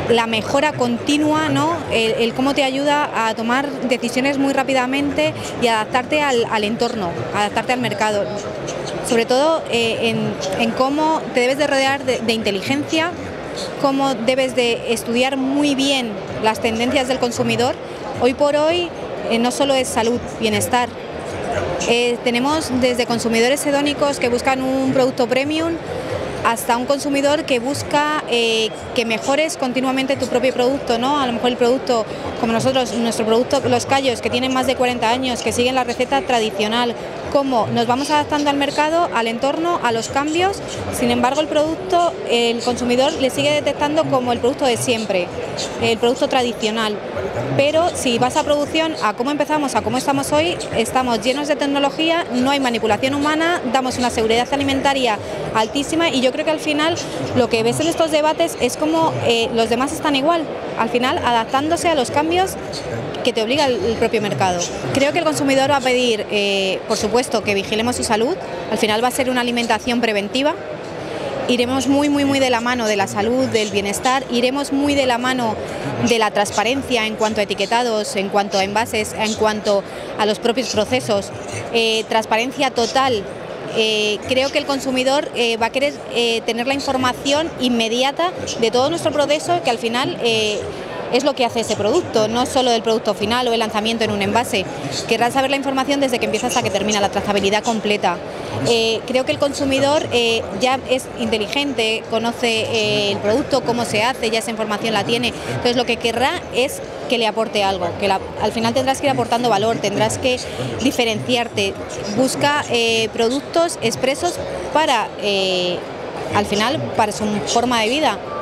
la mejora continua, ¿no? El cómo te ayuda a tomar decisiones muy rápidamente y adaptarte al entorno, adaptarte al mercado. Sobre todo en cómo te debes de rodear de inteligencia, cómo debes de estudiar muy bien las tendencias del consumidor. Hoy por hoy no solo es salud, bienestar. Tenemos desde consumidores hedónicos que buscan un producto premium hasta un consumidor que busca que mejores continuamente tu propio producto, ¿no? A lo mejor el producto, como nosotros, nuestro producto, los callos, que tienen más de 40 años, que siguen la receta tradicional, cómo nos vamos adaptando al mercado, al entorno, a los cambios. Sin embargo, el producto, el consumidor le sigue detectando como el producto de siempre, el producto tradicional. Pero si vas a producción, a cómo empezamos, a cómo estamos hoy, estamos llenos de tecnología, no hay manipulación humana, damos una seguridad alimentaria altísima, y yo creo que al final lo que ves en estos debates es como los demás están igual, al final adaptándose a los cambios que te obliga el propio mercado. Creo que el consumidor va a pedir, por supuesto, que vigilemos su salud. Al final va a ser una alimentación preventiva. Iremos muy de la mano de la salud, del bienestar, iremos muy de la mano de la transparencia en cuanto a etiquetados, en cuanto a envases, en cuanto a los propios procesos. Transparencia total. Creo que el consumidor va a querer tener la información inmediata de todo nuestro proceso, que al final es lo que hace ese producto, no solo del producto final o el lanzamiento en un envase. Querrá saber la información desde que empieza hasta que termina, la trazabilidad completa. Creo que el consumidor ya es inteligente, conoce el producto, cómo se hace, ya esa información la tiene. Entonces lo que querrá es que le aporte algo, que al final tendrás que ir aportando valor, tendrás que diferenciarte. Busca productos expresos para, al final, para su forma de vida.